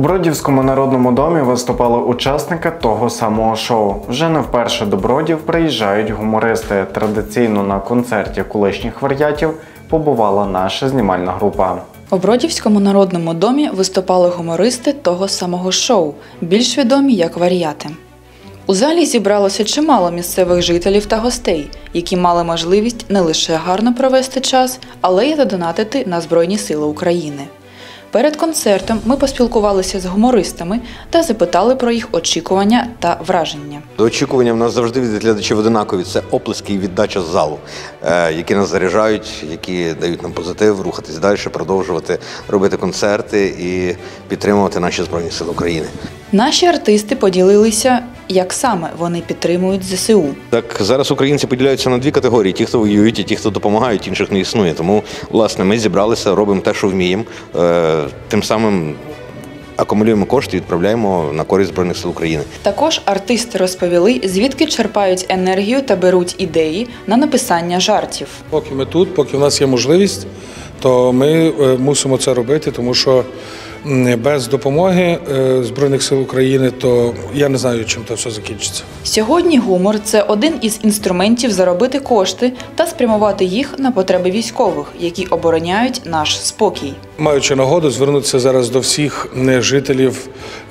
Бродівському народному домі виступали учасники того самого шоу. Вже не вперше до Бродів приїжджають гумористи. Традиційно на концерті колишніх варіатів побувала наша знімальна група. У Бродівському народному домі виступали гумористи того самого шоу, більш відомі як варіати. У залі зібралося чимало місцевих жителів та гостей, які мали можливість не лише гарно провести час, але й задонатити на Збройні Сили України. Перед концертом ми поспілкувалися з гумористами та запитали про їх очікування та враження. Очікування в нас завжди від глядачів одинакові. Це оплески і віддача з залу, які нас заряджають, які дають нам позитив, рухатись далі, продовжувати робити концерти і підтримувати наші Збройні Сили України. Наші артисти поділилися, як саме вони підтримують ЗСУ. Так, зараз українці поділяються на дві категорії – ті, хто воюють, і ті, хто допомагають, інших не існує. Тому, власне, ми зібралися, робимо те, що вміємо, тим самим акумулюємо кошти і відправляємо на користь Збройних Сил України. Також артисти розповіли, звідки черпають енергію та беруть ідеї на написання жартів. Поки ми тут, поки в нас є можливість, то ми мусимо це робити, тому що без допомоги Збройних Сил України, то я не знаю, чим це все закінчиться. Сьогодні гумор – це один із інструментів заробити кошти та спрямувати їх на потреби військових, які обороняють наш спокій. Маючи нагоду звернутися зараз до всіх жителів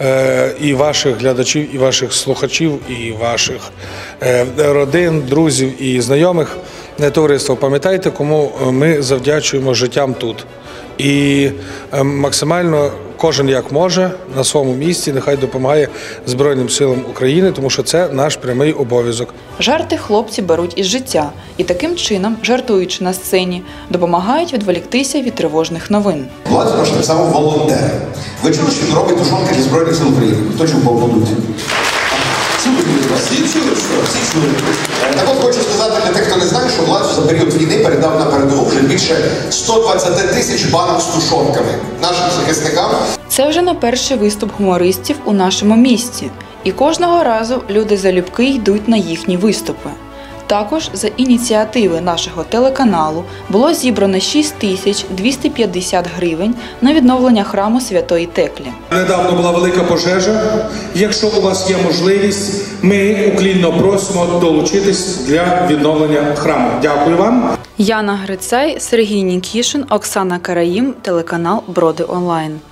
і ваших глядачів, і ваших слухачів, і ваших родин, друзів і знайомих. Товариство, пам'ятайте, кому ми завдячуємо життям тут. І максимально кожен як може на своєму місці нехай допомагає Збройним силам України, тому що це наш прямий обов'язок. Жарти хлопці беруть із життя і таким чином, жартуючи на сцені, допомагають відволіктися від тривожних новин. Влад наш так само волонтер. Ви чули, що він робить тушонки для Збройних сил України? Хто чув, поаплодуйте. Всі чули. Так от хочу сказати для тих, хто не знає, що Влад за період війни передав на передову вже більше 120 тисяч банок з тушонками нашим захисникам. Це вже не перший виступ гумористів у нашому місті. І кожного разу люди залюбки йдуть на їхні виступи. Також за ініціативи нашого телеканалу було зібрано 6250 гривень на відновлення храму Святої Теклі. Недавно була велика пожежа. Якщо у вас є можливість, ми уклінно просимо долучитись для відновлення храму. Дякую вам. Яна Грицай, Сергій Нікішин, Оксана Караїм, телеканал Броди Онлайн.